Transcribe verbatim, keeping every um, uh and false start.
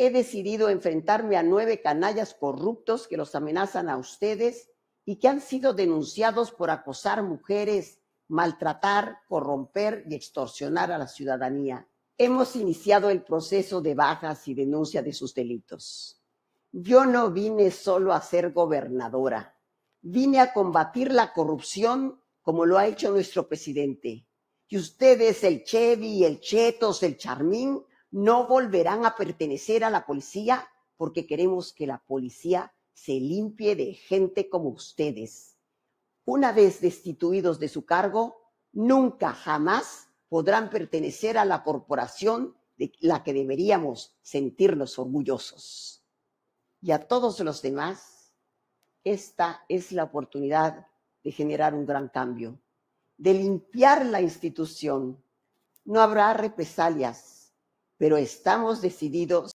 he decidido enfrentarme a nueve canallas corruptos que los amenazan a ustedes y que han sido denunciados por acosar mujeres, maltratar, corromper y extorsionar a la ciudadanía. Hemos iniciado el proceso de bajas y denuncia de sus delitos. Yo no vine solo a ser gobernadora, vine a combatir la corrupción como lo ha hecho nuestro presidente. Y ustedes, el Chevy, el Chetos, el Charmín, no volverán a pertenecer a la policía porque queremos que la policía se limpie de gente como ustedes. Una vez destituidos de su cargo, nunca jamás podrán pertenecer a la corporación de la que deberíamos sentirnos orgullosos. Y a todos los demás, esta es la oportunidad de generar un gran cambio, de limpiar la institución. No habrá represalias, pero estamos decididos